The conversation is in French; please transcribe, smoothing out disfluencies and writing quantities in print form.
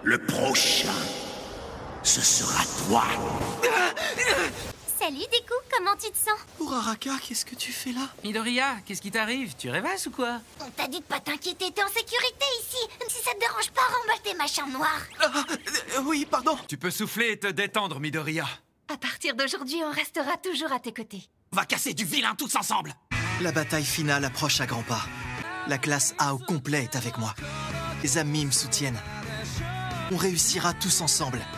Le prochain, ce sera toi. Salut Deku, comment tu te sens? Uraraka, qu'est-ce que tu fais là? Midoriya, qu'est-ce qui t'arrive? Tu rêvasses ou quoi? On t'a dit de pas t'inquiéter, t'es en sécurité ici. Si ça te dérange pas, remballe tes machins noirs. Oui, pardon. Tu peux souffler et te détendre, Midoriya. À partir d'aujourd'hui, on restera toujours à tes côtés. On va casser du vilain tous ensemble. La bataille finale approche à grands pas. La classe A au complet est avec moi. Les amis me soutiennent. On réussira tous ensemble.